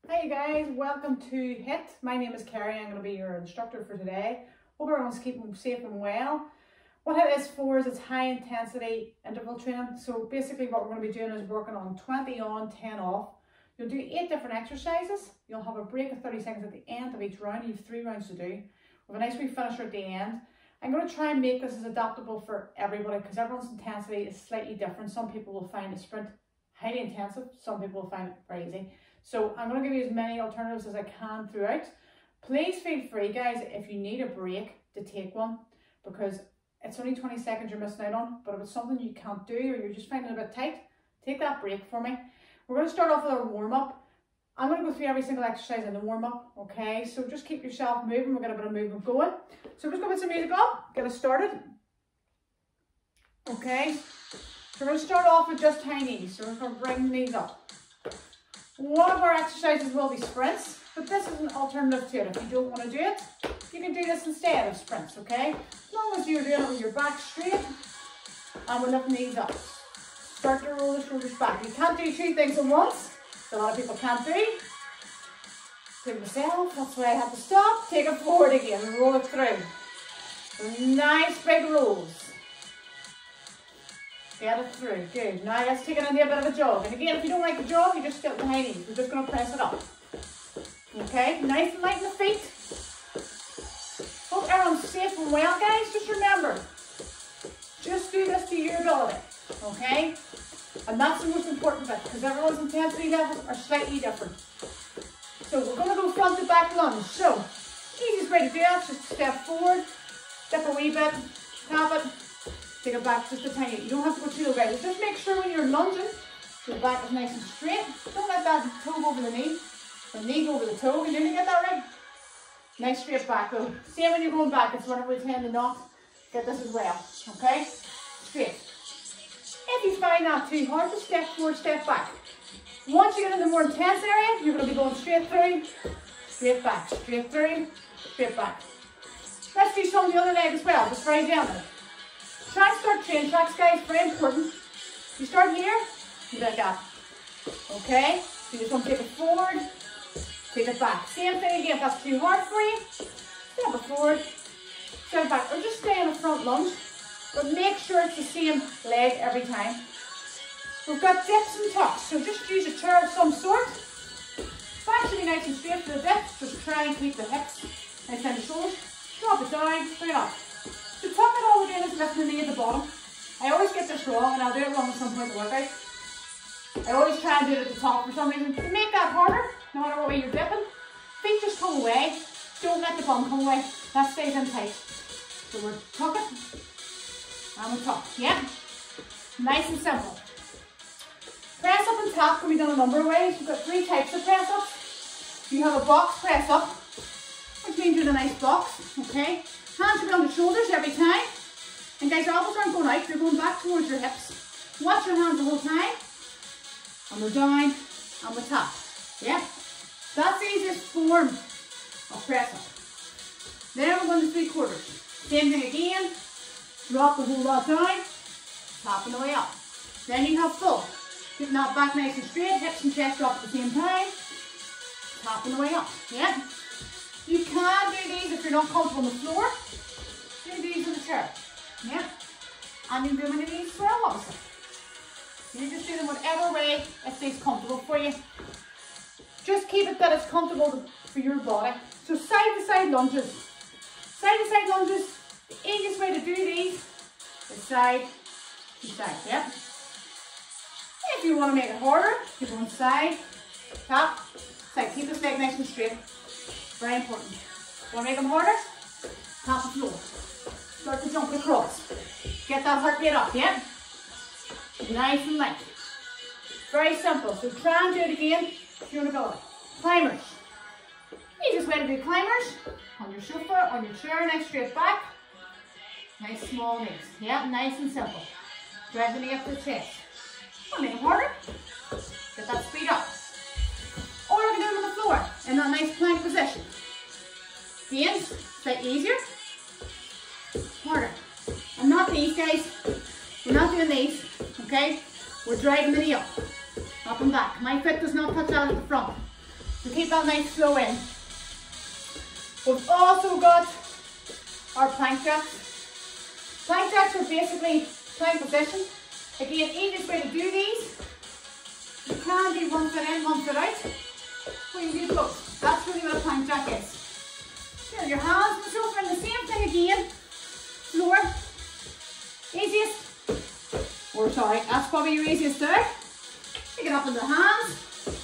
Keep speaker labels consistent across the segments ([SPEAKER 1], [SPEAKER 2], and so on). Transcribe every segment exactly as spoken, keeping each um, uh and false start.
[SPEAKER 1] Hey guys, welcome to HIIT. My name is Kerry. I'm going to be your instructor for today. Hope everyone's keeping safe and well. What HIIT is for is it's high intensity interval training. So basically what we're going to be doing is working on twenty on, ten off. You'll do eight different exercises. You'll have a break of thirty seconds at the end of each round. You have three rounds to do. With a nice wee finisher at the end. I'm going to try and make this as adaptable for everybody because everyone's intensity is slightly different. Some people will find a sprint highly intensive. Some people will find it very easy. So I'm going to give you as many alternatives as I can throughout. Please feel free, guys, if you need a break to take one, because it's only twenty seconds you're missing out on. But if it's something you can't do or you're just finding it a bit tight, take that break for me. We're going to start off with our warm-up. I'm going to go through every single exercise in the warm-up, okay? So just keep yourself moving. We'll get a bit of movement going. So we're just going to put some music on, get us started. Okay, so we're going to start off with just high knees. So we're going to bring the knees up. One of our exercises will be sprints, but this is an alternative to it. If you don't want to do it, you can do this instead of sprints, okay? As long as you're doing it with your back straight and we're lifting these up. Start to roll the shoulders back. You can't do two things at once. A lot of people can't do. Do myself, that's why I have to stop. Take it forward again and roll it through. Nice big rolls. Get it through, good. Now let's take it into a bit of a jog. And again, if you don't like the jog, you just get the high knees. We're just going to press it up. Okay, nice and light in the feet. Hope everyone's safe and well, guys. Just remember, just do this to your ability, okay? And that's the most important bit, because everyone's intensity levels are slightly different. So we're going to go front to back lunge. So, easiest way to do that is just step forward, step a wee bit, tap it, take it back just a tiny bit. You don't have to go too low, guys. Just make sure when you're lunging, your back is nice and straight. Don't let that toe go over the knee, or the knee go over the toe. Can you get that right? Nice straight back though. Same when you're going back, it's whenever we tend to not get this as well. Okay? Straight. If you find that too hard, just step forward, step back. Once you get in the more intense area, you're going to be going straight through, straight back, straight through, straight back. Let's do some of the other leg as well, just very gently. Try and start train tracks, guys, very important. You start here, you like that. Okay? So you just want to take it forward, take it back. Same thing again, if that's too hard for you, step it forward, step it back, or just stay in a front lunge. But make sure it's the same leg every time. We've got dips and tucks, so just use a chair of some sort. Back should be nice and straight for the dips. Just try and keep the hips nice down the shoulders. Drop it down, bring it up. So tuck it, all we're doing is lifting the knee at the bottom. I always get this wrong, and I'll do it wrong at some point in the workout. I always try and do it at the top for some reason. To make that harder, no matter what way you're dipping, feet just come away. Don't let the bum come away. That stays in tight. So we're tucking. And we tuck, yeah? Nice and simple. Press up and tap can be done a number of ways. We've got three types of press ups. You have a box press up, which means doing a nice box, okay? Hands should be on the shoulders every time. And guys, your elbows aren't going out, they're going back towards your hips. Watch your hands the whole time. And we're down, and we're tap, yeah? That's the easiest form of press up. Then we're going to three quarters. Same thing again. Drop the whole lot down, tapping the way up. Then you have full. Getting that back nice and straight, hips and chest drop at the same time. Tapping the way up, yeah? You can do these if you're not comfortable on the floor. Do these in the chair, yeah? And you can do many of these as well, obviously. You just do them whatever way it stays comfortable for you. Just keep it that it's comfortable for your body. So side to side lunges. Side to side lunges. The easiest way to do these is side to side, yeah? If you want to make it harder, you're going side, tap, side. Keep this leg nice and straight. Very important. Want to make them harder? Tap the floor. Start to jump across. Get that heart rate up, yeah? Nice and light. Very simple. So try and do it again if you want to go. Climbers. Easiest way to do climbers. On your sofa, on your chair, nice straight back. Nice small knees. Yeah, nice and simple. Drag the knee up to the chest. Want to make it harder? Get that speed up. Or you can do it on the floor in that nice plank position. Again, slightly easier. Harder. And not these, guys. We're not doing these, okay? We're dragging the knee up. Up and back. My foot does not touch out at the front. So keep that nice flow in. We've also got our plank jacks. Plank jacks are basically plank position. Again, easiest way to do these. You can do one foot in, one foot out. Or you can do both. That's really what a plank jack is. Here, your hands and sofa in the same thing again. Lower. Easiest. Or sorry, that's probably your easiest there. Pick it up in the hands.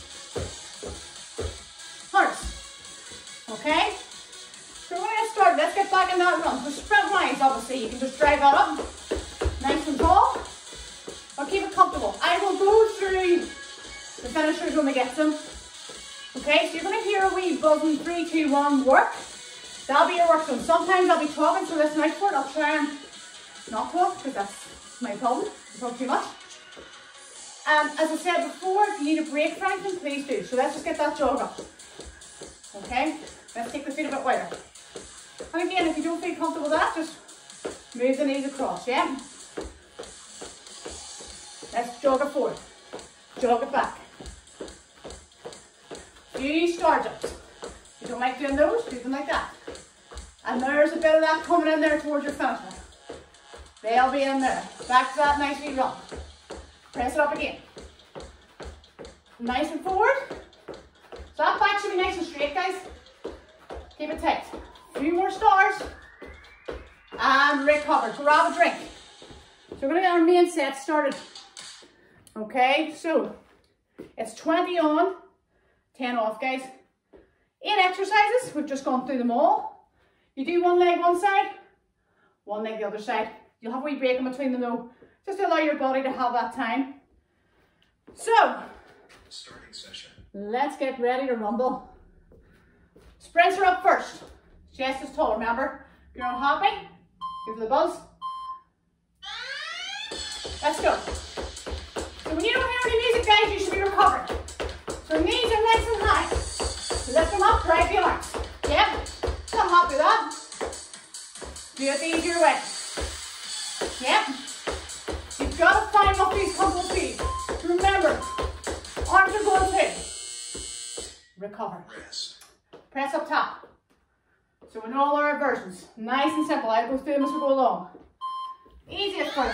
[SPEAKER 1] First. Okay? So we're going to get started. Let's get back in that run. So sprint wise, obviously, you can just drive that up. Nice and tall. Or keep it comfortable. I will go through the finishers when we get to them. Okay, so you're going to hear a wee buzzing three, two, one work. That'll be your work zone. Sometimes I'll be talking, so listen out for it. I'll try and not talk, because that's my problem. I talk too much. Um, as I said before, if you need a break for anything, please do. So let's just get that jog up. Okay, let's take the feet a bit wider. And again, if you don't feel comfortable with that, just move the knees across, yeah? Let's jog it forward. Jog it back. Few star jumps. If you don't like doing those, do them like that. And there's a bit of that coming in there towards your finisher. They'll be in there. Back to that nice wee run. Press it up again. Nice and forward. So that back should be nice and straight, guys. Keep it tight. A few more stars. And recover. Grab a drink. So we're going to get our main set started. Okay, so it's twenty on, ten off, guys. Eight exercises. We've just gone through them all. You do one leg one side, one leg the other side. You'll have a wee break in between them though, just to allow your body to have that time. So,
[SPEAKER 2] starting session.
[SPEAKER 1] Let's get ready to rumble. Sprints are up first. Chest is tall, remember? If you're not happy, give it the buzz. Let's go. So when you don't hear any music, guys, you should be recovering. So knees are nice and high. So lift them up, drive the arms. Yep. I'm happy with that. Do it the easier way. Yep. You've got to find what these comfortable feet. Remember, arms are going too. Recover.
[SPEAKER 2] Rest.
[SPEAKER 1] Press up top. So we know all our versions. Nice and simple. I go through them as we go along. Easiest version.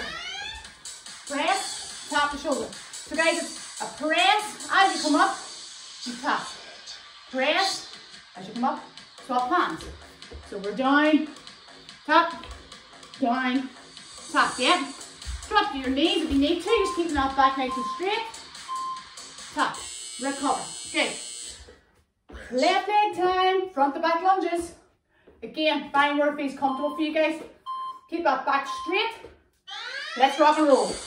[SPEAKER 1] Press, tap the shoulder. So guys, it's a press as you come up, you tap. Press as you come up, swap hands. So we're down, tap, down, tap. Yeah. Drop to your knees if you need to, just keeping that back nice and straight. Tap, recover. Okay. Left leg time, front to back lunges. Again, find where it feels comfortable for you guys. Keep that back straight. Let's rock and roll.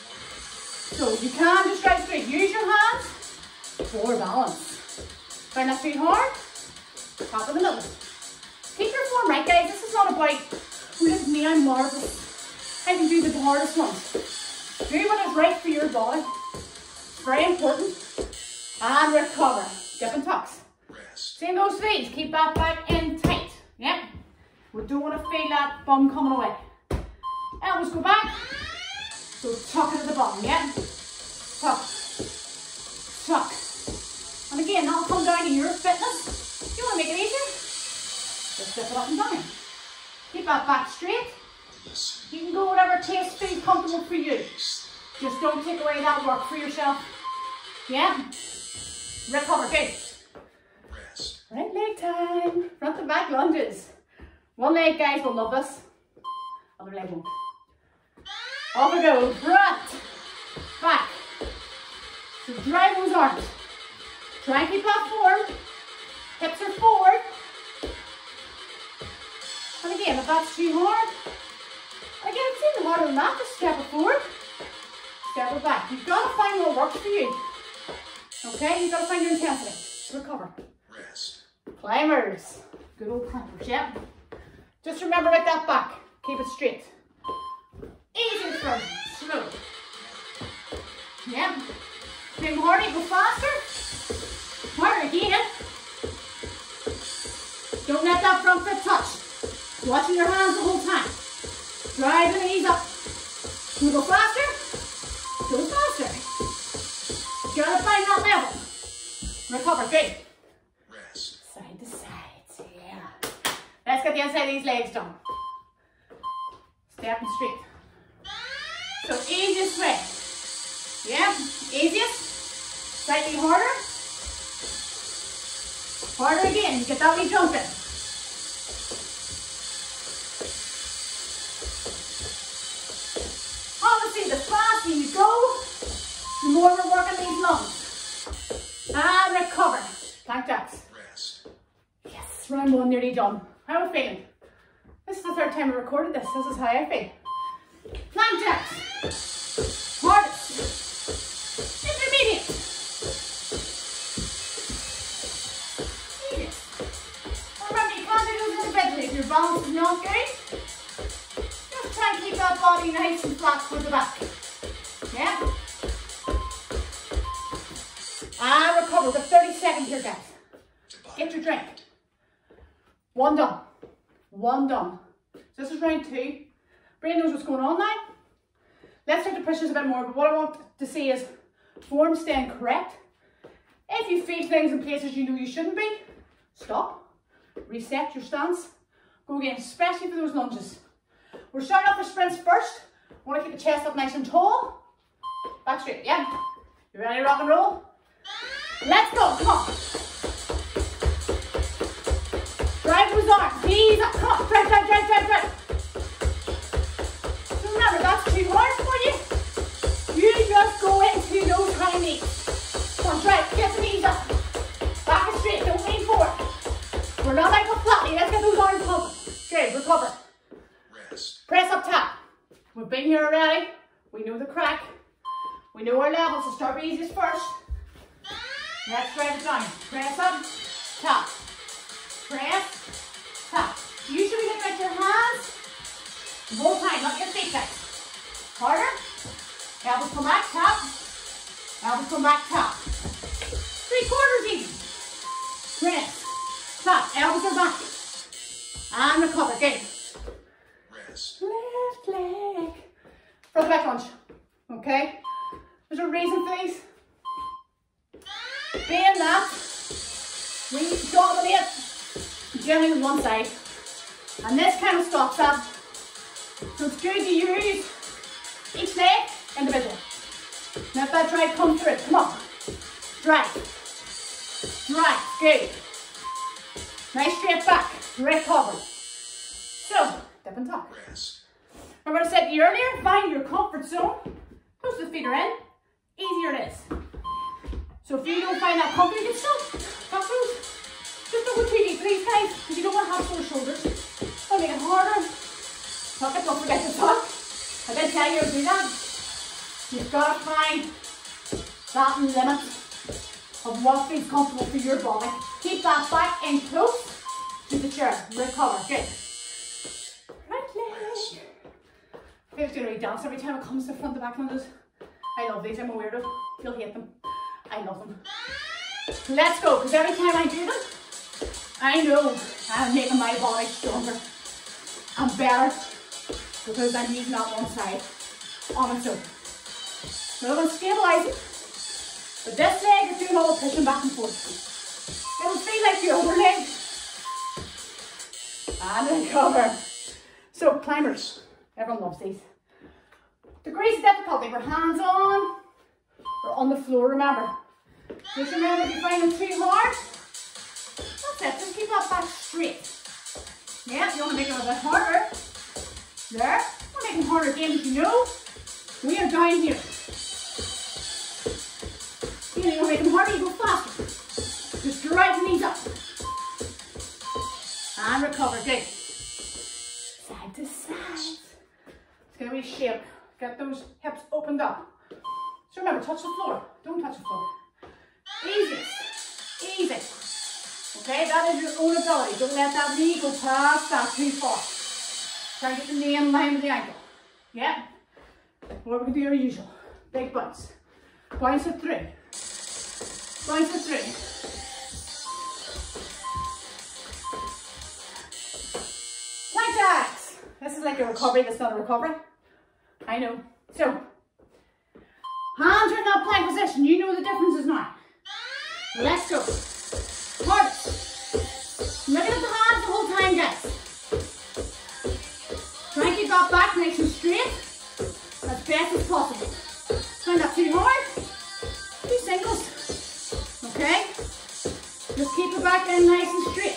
[SPEAKER 1] So you can just drive straight. Use your hands for balance. Find that too hard. Tap in the middle. Keep your form right, guys. This is not about, oh, look at me, I'm marvelous. I can do the hardest ones. Do what is right for your body. Very important. And recover. Dip and tucks. Same those feet. Keep that back in tight. Yep. We don't want to feel that bum coming away. Elbows go back. So tuck it at the bottom, yeah? Tuck. Tuck. And again, that'll come down to your fitness. If you want to make it easier, just step it up and down. Keep that back straight. You can go whatever taste feels comfortable for you. Just don't take away that work for yourself. Yeah? Recover, good. Right leg time. Front to back lunges. One leg, guys, will love this. Other leg won't. Off we go. Front. Back. So drive those arms. Try and keep that forward. Hips are forward. And again, if that's too hard, again, it's even harder than that. Just step it forward. Step it back. You've got to find what works for you. Okay? You've got to find your intensity. Recover.
[SPEAKER 2] Rest.
[SPEAKER 1] Climbers. Good old climbers, yeah? Just remember right that back. Keep it straight. Easy to start. Slow. Yeah. Big harder, go faster. Harder again. Don't let that front foot touch. Watching your hands the whole time. Drive the knees up. Can we go faster? Go faster. You gotta find that level. Recover, good. side of these legs down. Step and straight. So easiest way. Yeah, easiest. Slightly harder. Harder again. You get that wee jump in. Obviously, the faster you go, the more we're working these lungs. And recover. Plank jacks.
[SPEAKER 2] Rest.
[SPEAKER 1] Yes, round one nearly done. How am I feeling? This is the third time I recorded this. This is how I feel. Plank jacks. Hardest. Intermediate. Easiest. Remember, you can't do those individually. If your balance is not good, just try and keep that body nice and flat for the back. Yeah? And recover. We've got thirty seconds here, guys. Get your drink. One done. One done. So this is round two. Brain knows what's going on now. Let's start to push this a bit more, but what I want to see is form staying correct. If you feel things in places you know you shouldn't be, stop. Reset your stance. Go again, especially for those lunges. We're starting off with sprints first. I want to keep the chest up nice and tall. Back straight, yeah? You ready to rock and roll? Let's go, come on. Drive those arms, knees up, come on, drive, drive, drive, drive, drive. So remember, that's too hard for you. You just go into those high knees. Come on, drive, get the knees up. Back and straight, don't lean forward. We're not like a flatly, let's get those arms pumping. Good, recover.
[SPEAKER 2] Rest.
[SPEAKER 1] Press up top. We've been here already. We know the crack. We know our levels, so start with easiest first. Let's drive it down. Press up, top. Press, top. You should be looking at your hands the whole time, not your feet, guys. Harder. Elbows come back, top. Elbows come back, top. Three quarters even. Press, top. Elbows are back. And recover. Good.
[SPEAKER 2] Rest.
[SPEAKER 1] Left leg. Front back lunge. Okay. There's a reason for these. Being that we dominate generally on one side, and this kind of stops that. So it's good to use each leg individually. Let that drive come through. Come on. Drive. Drive. Good. Nice straight back. Recover. So, dip and tuck.
[SPEAKER 2] Rest.
[SPEAKER 1] Remember what I said to you earlier? Find your comfort zone. Close the feet are in. Easier it is. So if you don't find that comfort, you can stop. Stop those. Just don't go too deep, please, guys, because you don't want to have sore shoulders. Don't make it harder. Tuck it, don't forget to tuck. I did tell you to do that. You've got to find that limit of what feels comfortable for your body. Keep that back in close to the chair. Recover. Good. Right leg. I was doing a dance every time it comes to front to back lunges. I love these. I'm a weirdo. You'll hate them. I love them. Let's go, because every time I do them, I know I'm making my body stronger and better because I'm using that one side on its own. So I'm going to stabilize it. But this leg is doing all the pushing back and forth. It'll feel like the other leg. And recover. So climbers, everyone loves these. Degrees of difficulty, we're hands on or on the floor, remember. Just remember, if you find them too hard, that's it, just keep that back straight. Yeah, you want to make it a bit harder. There, we're making harder again, as you know. We are down here. You know, you want to make them harder, you go faster. Just drive the knees up. And recover, good. Side to side. It's going to be shape. Get those hips opened up. So remember, touch the floor. Don't touch the floor. Easiest. Easy. Okay, that is your own ability. Don't let that knee go past that too far. Try to get the knee in line with the ankle. Yeah? What we're going to do our usual. Big bounce. Bounce it through. Bounce it through. Plank jacks. This is like a recovery that's not a recovery. I know. So, hands are in that plank position. You know the differences now. Let's go. Hardest. Looking at the hands the whole time, guys. that back nice and straight as best as possible. Find that too hard. Do singles. Okay? Just keep the back in nice and straight.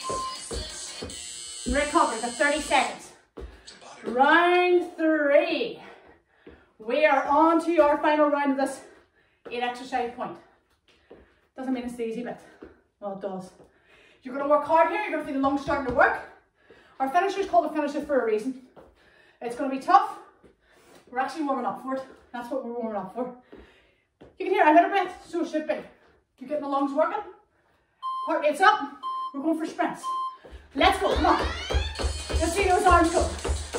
[SPEAKER 1] Recover for thirty seconds. Round three. We are on to our final round of this eight exercise point. Doesn't mean it's the easy bit. Well, it does. You're going to work hard here. You're going to feel the lungs starting to work. Our finishers call it finisher for a reason. It's going to be tough. We're actually warming up for it. That's what we're warming up for. You can hear I'm out of breath, so it should be. You're getting the lungs working. Heart rate's up. We're going for sprints. Let's go. Come on. Let's see those arms go.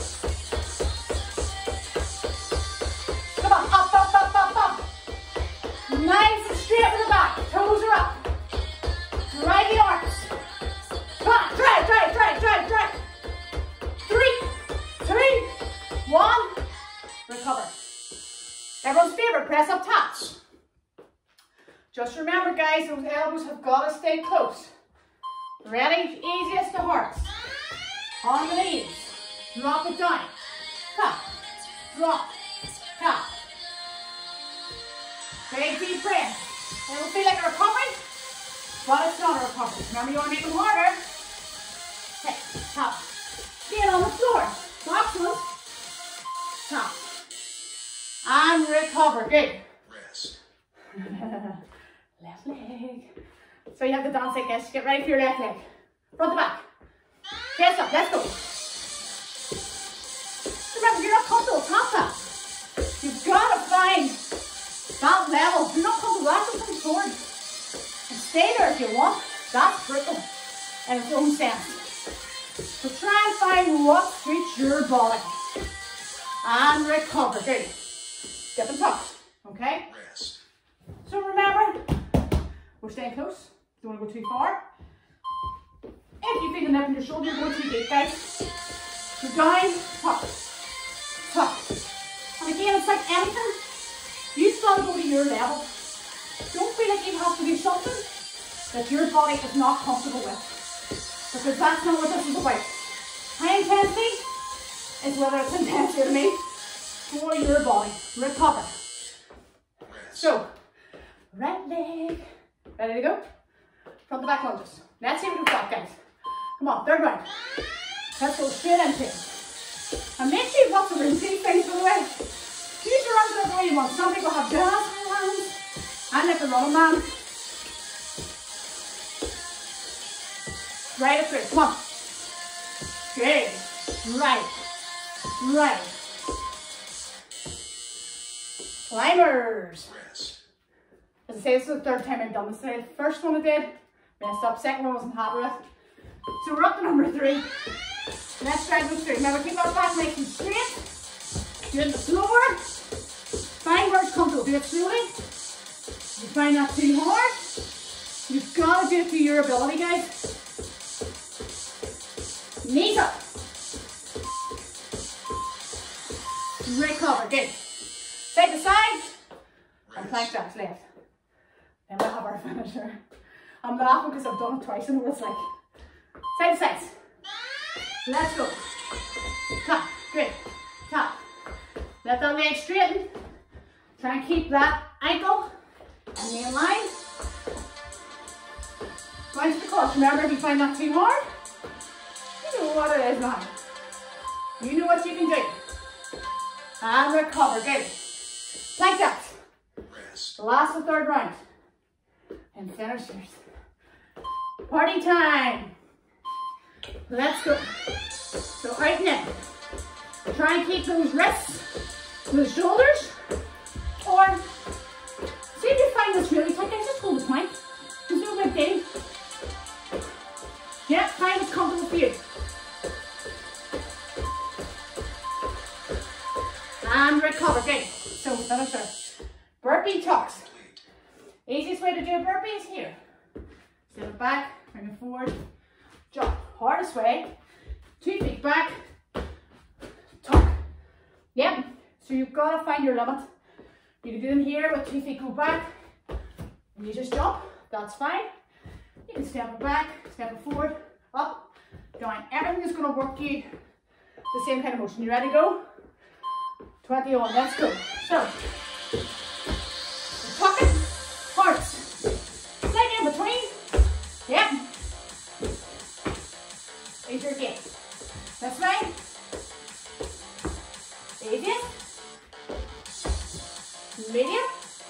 [SPEAKER 1] Come on. Up, up, up, up, up. Nice and straight with the back. Toes are up. Drive the arms. Come on. Drive, drive, drive, drive, drive. Three, two, one. Recover. Everyone's favorite, press up taps. Just remember, guys, those elbows have got to stay close. Ready? Easiest to hearts. On the knees. Drop it down. Tap. Drop. Tap. Big deep breath. It will feel like a recovery, but it's not a recovery. Remember, you want to make them harder. Hey, tap. Get on the floor. Excellent. Tap. And recover. Good.
[SPEAKER 2] Rest.
[SPEAKER 1] Left leg. So you have to dance like this. Get ready for your left leg. Front to back. Chest up. Let's go. Remember, you're not comfortable. Tap that. You've got to find that level. You're not comfortable. That's something forward. And stay there if you want. That's brutal in its own sense. So try and find what suits your body. And recover. Good. Get them tucked. Okay?
[SPEAKER 2] Rest.
[SPEAKER 1] So remember, we're staying close. Don't want to go too far. If you feel the neck in your shoulder, you're going too deep, guys. So down, tuck, tuck. And again, it's like anything. You've got to go to your level. Don't feel like you have to do something that your body is not comfortable with. Because that's not what this is about. High intensity is whether it's intensity to me for your body. Recover. So, right leg. Ready to go? From the back lunges. Let's see what we've got, guys. Come on, third round. Let's go straight into it. And make sure you've got some room. See things, by the way. Use your arms whatever way you want. Some people have jazz hands. I like the running man. Right up through. Come on. Good. Right. Right. Climbers.
[SPEAKER 2] Rest.
[SPEAKER 1] As I say, this is the third time I've done this today. The first one I did, messed up. Second one I wasn't happy with. So we're up to number three. Let's try those through. Remember, keep that back nice and straight. Do it slower. Find where it's comfortable. Do it slowly. You find that too hard, you've got to do it to your ability, guys. Knees up. Recover. Good. Side to side. And plank jacks left. Then we'll have our finisher. I'm laughing because I've done it twice and it's like side to sides. Let's go. Tap. Good. Tap. Let that leg straighten. Try and keep that ankle in the line. Bounce the clutch. Remember, if you find that too hard, you know what it is now. You know what you can do. And recover. Good. Plank jacks.
[SPEAKER 2] Rest.
[SPEAKER 1] The last and third round. And finishers. Party time. Let's go. So right now, try and keep those wrists, those shoulders, or see if you find this really tight, guys, just hold the plank. There's no big deal. Yep, find what's comfortable for you. And recover. Good. So finish our burpee tucks. Easiest way to do a burpee is here. Step it back, bring it forward, jump. Hardest way, two feet back, tuck. Yep, so you've got to find your limit. You can do them here with two feet go back, and you just jump, that's fine. You can step it back, step it forward, up, down. Everything is going to work you the same kind of motion. You ready to go? twenty on, let's go. So, tuck it, hearts. Slightly in between. Yep. Easier again. This way. Easier. Medium.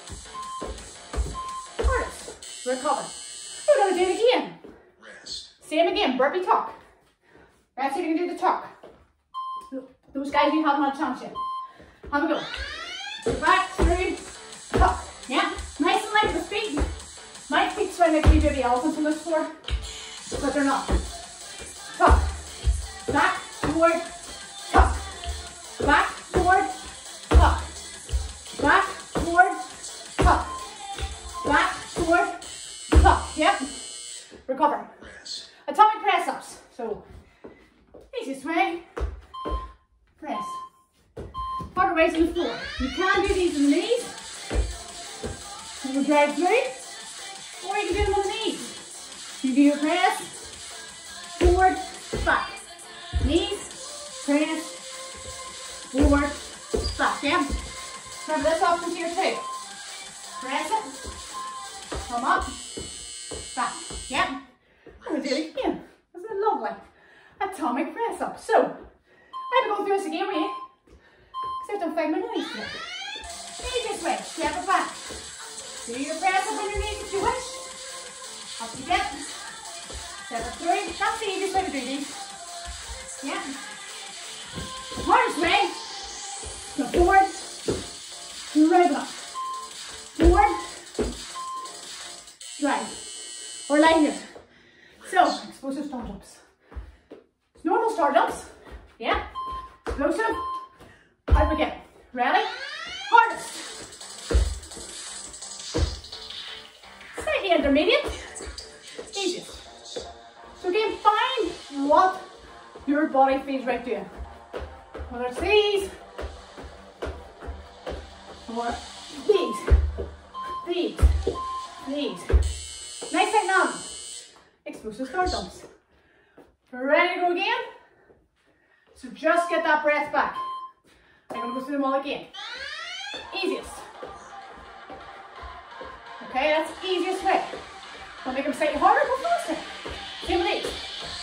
[SPEAKER 1] Hardest. Recover. We're going to do it again.
[SPEAKER 2] Rest.
[SPEAKER 1] Same again, burpee tuck. That's if you can do the tuck. Those guys you haven't had a chance yet. Have a go. Back, through, tuck. Yeah, nice and light with the feet. My feet swing like three baby elephants on this floor, but they're not. Tuck. Back, forward, tuck. Back, forward, tuck. Back, forward, tuck. Back, forward, tuck. Yep. Recover.
[SPEAKER 2] Rest.
[SPEAKER 1] Atomic press ups. So, easiest way. Press. Harder ways on the floor. You can do these in the knees. You will drag through. Or you can do them on the knees. You do your press. Forward, back. Knees, press, forward, back. Yeah? Remember this option here too. Press it. Come up. Back. Yeah? I'm going to do it again. Isn't it lovely? Atomic press up. So, I'm going to go through this again with you. Because I've done five minutes today. Easiest way. Step it back. Do your press up on your knees if you wish. Up you get. Step it through. That's the easiest way to do these. Yeah. The hardest way. Go forward. Right up. Forward. Right. Or lie here. So, explosive star jumps. It's normal star jumps. Yeah. Explosive. Up again. Ready? Hardest. Slightly intermediate. Easiest. So again, find what your body feels right doing. Whether it's these, or these, these, these. Nice and numb. Explosive star jumps. Ready to go again? So just get that breath back. I'm going to go through them all again. Easiest. Okay, that's the easiest way. I'll make them slightly harder, but faster. Same with these.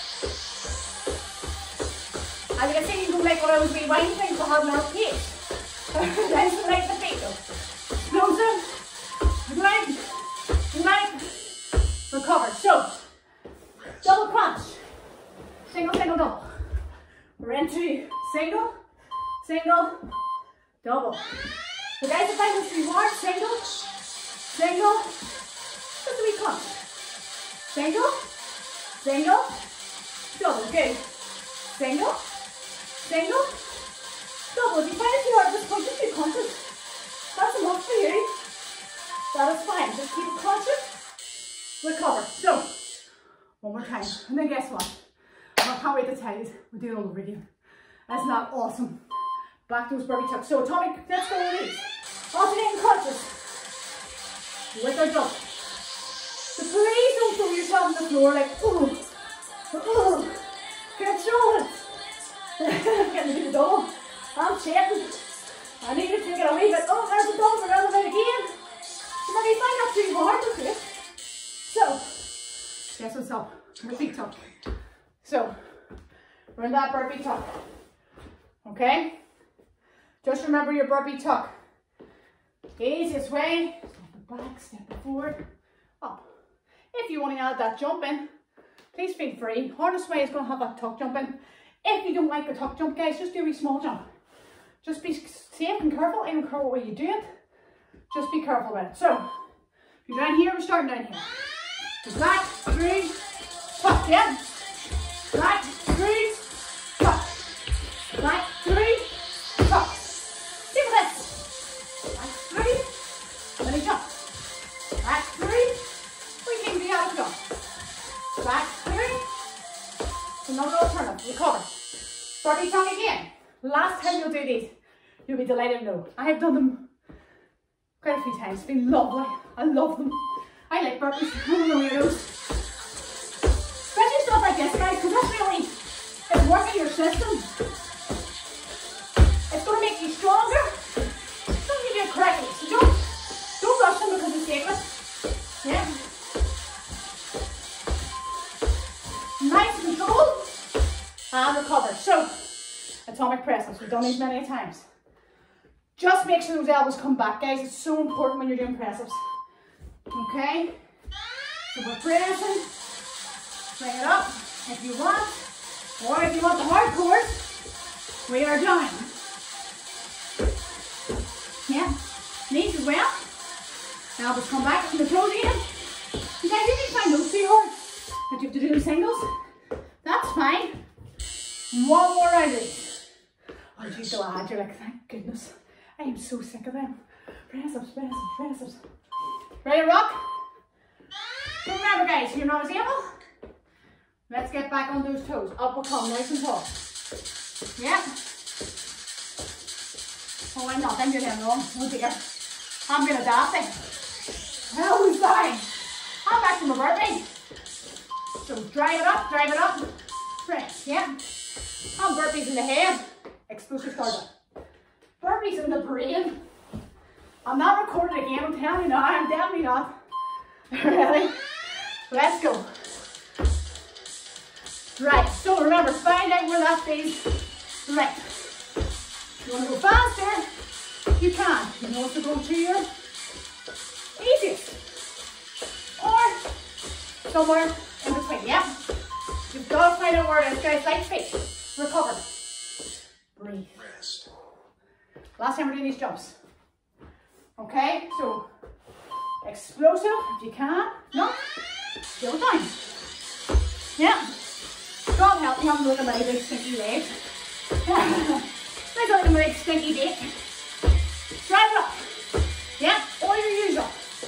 [SPEAKER 1] As you can see, you can make one of those rewinding things to have more pace. Nice and light the feet though. Explosive. Light. Light. Recover. So, double crunch. Single, single, double. We're into single, single, double. The guys that find this too hard, single, single, just a wee crunch. Single, single, double. Good. Single, single, double. If you find it too hard at this point, just do crunches. That's enough for you. That is fine. Just keep crunching. Recover. So, one more time. And then guess what? I can't wait to tell you, we'll do it all over again. That's not awesome. Back to those burpee tucks. So atomic, let's go with these. Alternating crunches. With our jump. So please don't throw yourself on the floor like, ooh, ooh, control it. Getting to the door. I'm shaking. I need to take it a wee bit. Oh, there's a double, we're out of it again. So maybe you find that too hard, okay? So, guess what's up? Burpee tuck. So, we're in that burpee tuck. Okay? Just remember your burpee tuck. Easiest way, step it back, step it forward, up. If you want to add that jump in, please feel free. Hardest way is going to have that tuck jump in. If you don't like the tuck jump, guys, just do a wee small jump. Just be safe and careful. I don't care what way you do it. Just be careful with it. So, if you're down here, we're starting down here. So back, through, tuck, yeah? Back, through, tuck. Back, through, tuck. Keep this. Back, through, and then jump. Back, through, we can be out of jump. Back, through, another alternative, recover. Burpee tuck again. Last time you'll do these, you'll be delighted to know. I have done them quite a few times. It's been lovely. I love them. I like burpees. I'm one of the weirdos. Especially stuff like this, guys, because that's really, it's working your system. make you stronger. Some you do it correctly. So don't, don't rush them because it's sacred. Yeah. Nice and controlled. And recover. So, atomic press-ups. We've done these many times. Just make sure those elbows come back, guys. It's so important when you're doing press-ups. Okay? So we're pressing. Bring it up if you want. Or if you want the hardcore, we are done. Yeah. Knees as well. Elbows come back from the toes again. You guys, you can find those too hard. But you have to do them singles. That's fine. One more round of these. Aren't you glad? You're like, thank goodness. I am so sick of them. Press ups, press ups, press ups. Ready to rock? So remember, guys, you're not as able. Let's get back on those toes. Up we'll come, nice and tall. Yeah. Oh, I'm not. I'm doing them wrong. Oh dear. I'm gonna die. Hell, who's dying? I'm back to my burpee. So drive it up, drive it up. Press, yeah. And burpees in the head. Explosive start. Burpees in the brain. I'm not recording again, I'm telling you now, I'm definitely not. Ready? Let's go. Right, so remember, find out where that feels right. If you want to go faster, you can. You can also go to your easiest. Or somewhere in between, yeah? You've got to find out where it is, guys. Light feet. Recover. Breathe.
[SPEAKER 2] Rest.
[SPEAKER 1] Last time we're doing these jumps. Okay, so explosive if you can. No, still down. Yeah. God help me, I'm looking at my big stinky legs. Let's look at my big stinky dick. Drive it up. Yeah, or your usual.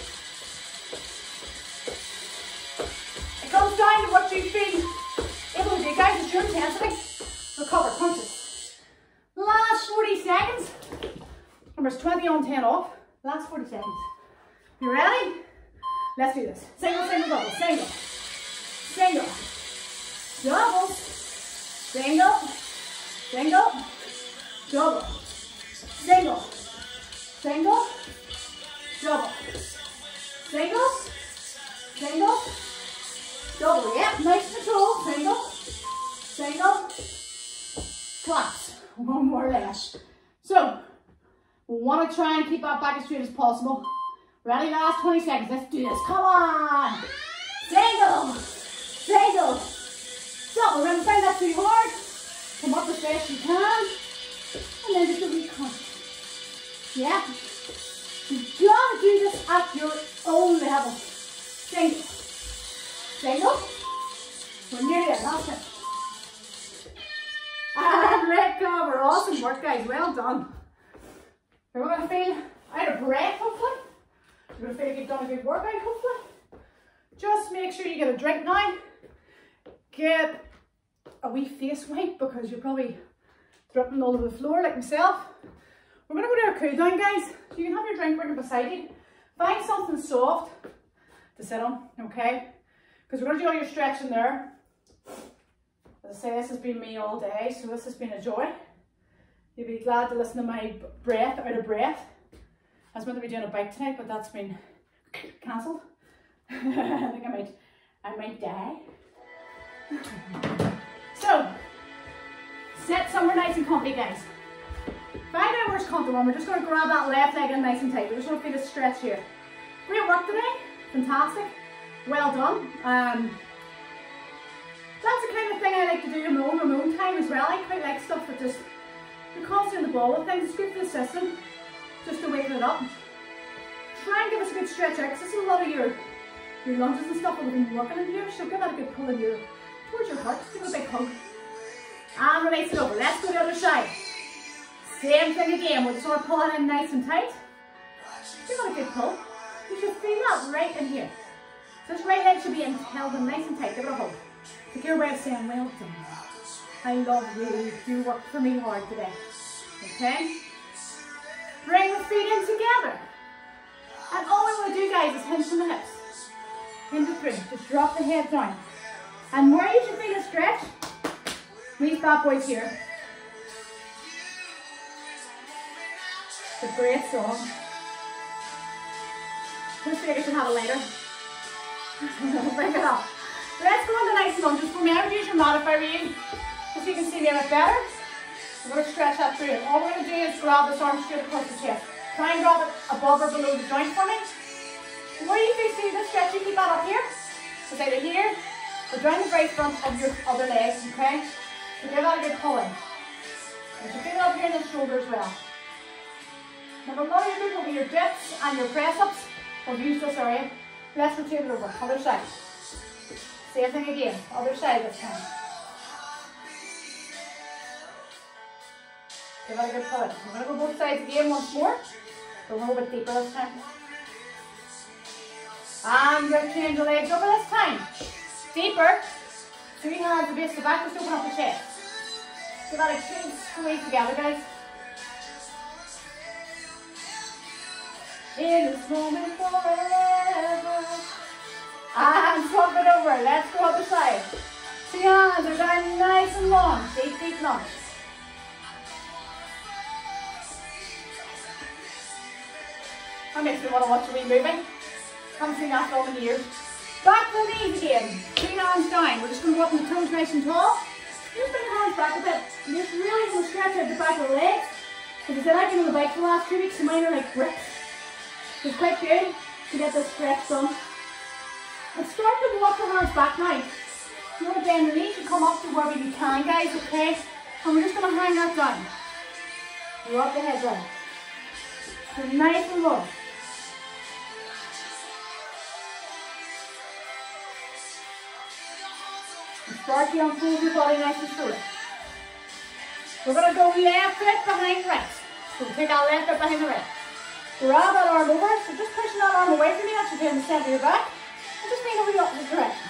[SPEAKER 1] It comes down to what you feel able to do, guys. It's your intensity. Recover, punches. Last forty seconds. Remember, it's twenty on, ten off. Last forty seconds. You ready? Let's do this. Single, single, double. Single. Single. Double. Single. Single. Double. Single. Single. Double. Single. Single. Double. Yep. Nice control. Single. Single. Claps. One more left. So, we want to try and keep our back as straight as possible. Ready? Last twenty seconds. Let's do this. Come on. Single. Single. Stop. Remember, find that too hard. Come up as fast as you can. And then just a wee crunch. Yeah. You've got to do this at your own level. Single. Single. We're nearly there. Last time. And recover. Awesome work, guys. Well done. You're going to feel out of breath, hopefully. You're going to feel like you've done a good workout, hopefully. Just make sure you get a drink now. Get a wee face wipe because you're probably dripping all over the floor like myself. We're going to go to our cool down, guys. So you can have your drink right beside you. Find something soft to sit on, okay? Because we're going to do all your stretching there. As I say, this has been me all day, so this has been a joy. You'll be glad to listen to my breath, out of breath. I was meant to be doing a bike tonight, but that's been cancelled. I think I might, I might die. So, sit somewhere nice and comfy, guys. Find out where's comfortable, and we're just going to grab that left leg in nice and tight. We're just going to feel a stretch here. Great work today. Fantastic. Well done. Um, that's the kind of thing I like to do in my own, my own time as well. I quite like stuff that just, you're constantly on the ball with things. It's good for the system, just to wake it up. Try and give us a good stretch out, because this is a lot of your, your lunges and stuff that we've been working in here, so give that a good pull in your, towards your heart. Just give it a big hug. And release it over. Let's go to the other side. Same thing again. We're just going to pull it in nice and tight. Give it a good pull. You should feel that right in here. So this right leg should be held in nice and tight. Give it a hug. It's your way of saying, well done. I love you. You worked for me hard today. Okay? Bring the feet in together. And all we want to do, guys, is hinge from the hips. Hinge the three. Just drop the head down. And where you should feel a stretch, these bad boys here. It's a great song. This week I should have a lighter. Bring it up. Let's go into nice lunges. Remember to use your modifier read, so you can see me a bit better. We're going to stretch that through. All we're going to do is grab this arm straight across the chest. Try and grab it above or below the joint for me. Where you can see the stretch, you keep that up here. It's either here or down the very front of your other leg, okay? So give that a good pull in. And so feel it up here in the shoulder as well. Now, a lot of your people with your dips and your press ups will use this area. Let's rotate it over. Other side. Same thing again. Other side this time. Give that a good pull in. We're going to go both sides again once more. Go a little bit deeper this time. And we're going to change the legs over this time. Deeper. Two hands to base the back. Just open up the chest. Give that a clean squeeze together, guys. In this moment forever. And swap it over. Let's go other side. Two hands are down nice and long. Deep, deep lunge. That makes me want to watch a wee movie. Haven't seen that film in years. Back to the knees again. Two hands down. We're just going to go up on the toes nice and tall. Just bring your hands back a bit. You're just really going to stretch out the back of the legs. Because I said I've been on the bike for the last two weeks, so mine are like bricks. So it's quite good to get this stretch done. And start to walk your hands back now. If you want to bend the knees, you come up to wherever you can, guys, okay? And we're just going to hang that down. Drop the head down. So nice and low. And start to unfold your body nice and short. We're going to go left foot behind right. So we'll take our left foot behind the right. Grab that arm over. So just pushing that arm away from you. That should be in the centre of your back. And just lean over the opposite direction.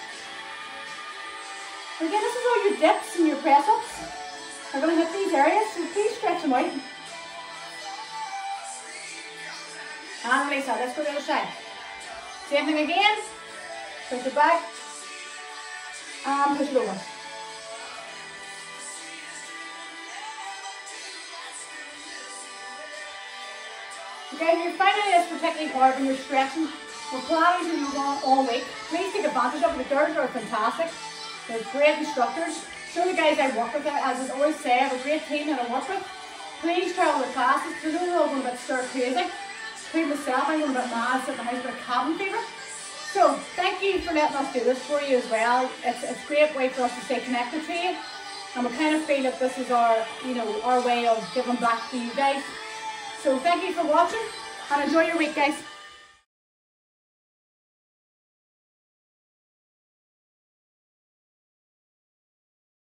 [SPEAKER 1] Again, this is all your dips and your press ups. We're going to hit these areas, so please stretch them out. And release that. Let's go to the other side. Same thing again. Push it back. And push it over. Okay, if you're finding this particularly hard when you're stretching, we're planning to move on all week. Please take advantage of it. The girls are fantastic. They're great instructors. So the guys I work with, as I always say, I have a great team that I work with. Please try all the classes. Because they're all going a bit stir crazy. Including myself, I'm going a bit mad, sitting in the house with a cabin fever. So thank you for letting us do this for you as well. It's, it's a great way for us to stay connected to you. And we kind of feel that this is our, you know, our way of giving back to you guys. So thank you for watching and enjoy your week, guys.